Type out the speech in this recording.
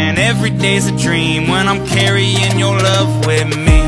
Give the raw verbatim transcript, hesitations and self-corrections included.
man, every day's a dream when I'm carrying your love with me.